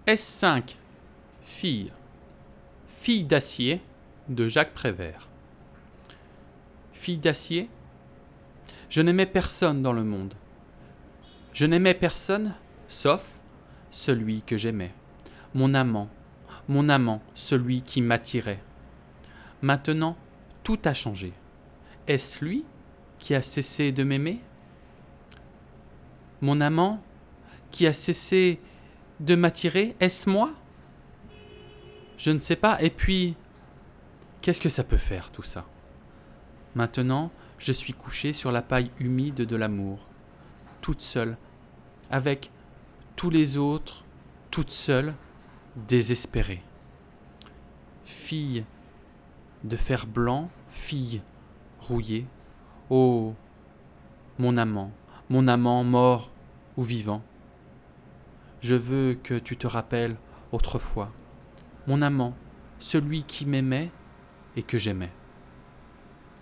S5. Fille. Fille d'acier de Jacques Prévert. Fille d'acier, je n'aimais personne dans le monde. Je n'aimais personne sauf celui que j'aimais. Mon amant, celui qui m'attirait. Maintenant, tout a changé. Est-ce lui qui a cessé de m'aimer? Mon amant qui a cessé de m'attirer, est-ce moi? Je ne sais pas, et puis, qu'est-ce que ça peut faire tout ça? Maintenant, je suis couchée sur la paille humide de l'amour, toute seule, avec tous les autres, toute seule, désespérée. Fille de fer blanc, fille rouillée, oh, mon amant mort ou vivant. Je veux que tu te rappelles autrefois, mon amant, celui qui m'aimait et que j'aimais.